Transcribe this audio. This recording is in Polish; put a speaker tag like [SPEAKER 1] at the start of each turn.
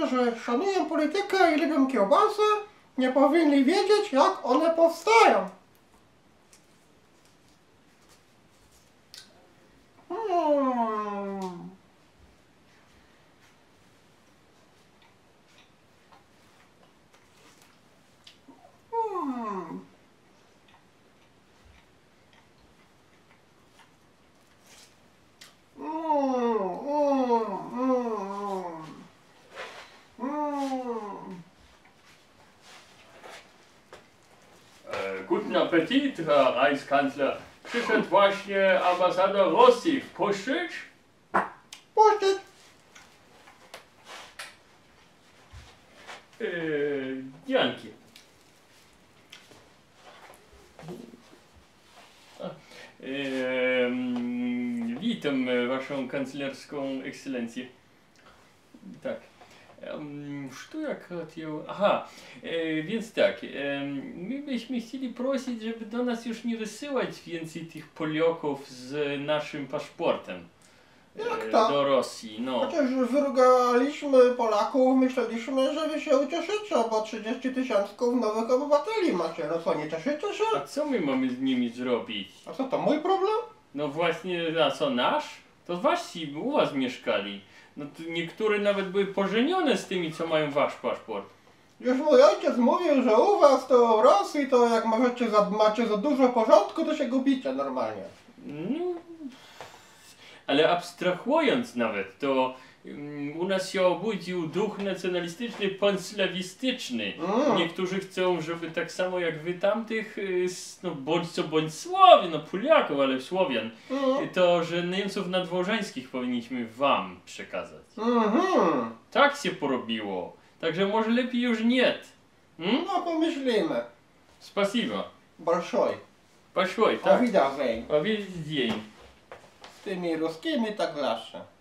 [SPEAKER 1] że szanują politykę i lubią kiełbasę, nie powinni wiedzieć, jak one powstają.
[SPEAKER 2] Guten Appetit, Herr Reichskanzler. Przyszedł właśnie ambasador Rosji. Wpuścić?
[SPEAKER 1] Puścić.
[SPEAKER 2] Dzięki. Witam waszą kanclerską ekscelencję. Tak. Что я хотел... Aha, więc tak, my byśmy chcieli prosić, żeby do nas już nie wysyłać więcej tych Polaków z naszym paszportem
[SPEAKER 1] Jak to?
[SPEAKER 2] do Rosji, no.
[SPEAKER 1] Chociaż wyrugaliśmy Polaków, myśleliśmy, że wy się ucieszycie, bo 30 000 nowych obywateli macie. No co, nie cieszycie się?
[SPEAKER 2] A co my mamy z nimi zrobić?
[SPEAKER 1] A co, to mój problem?
[SPEAKER 2] No właśnie, a co, nasz? To wasi u was mieszkali. No to niektóre nawet były pożenione z tymi, co mają wasz paszport.
[SPEAKER 1] Już mój ojciec mówił, że u was to w Rosji to jak macie za dużo porządku, to się gubicie normalnie.
[SPEAKER 2] No, ale abstrahując nawet, to u nas się obudził duch nacjonalistyczny, panslawistyczny. Niektórzy chcą, żeby tak samo jak wy tamtych, no bądź co bądź Słowian, no Polaków, ale Słowian, to, że Niemców nadwożeńskich powinniśmy wam przekazać. Tak się porobiło. Także może lepiej już nie.
[SPEAKER 1] No pomyślimy.
[SPEAKER 2] Spasibo.
[SPEAKER 1] Большой.
[SPEAKER 2] Poszło,
[SPEAKER 1] Auf
[SPEAKER 2] tak.
[SPEAKER 1] Wiedersehen.
[SPEAKER 2] A widzień.
[SPEAKER 1] Z tymi ruskimi tak zawsze.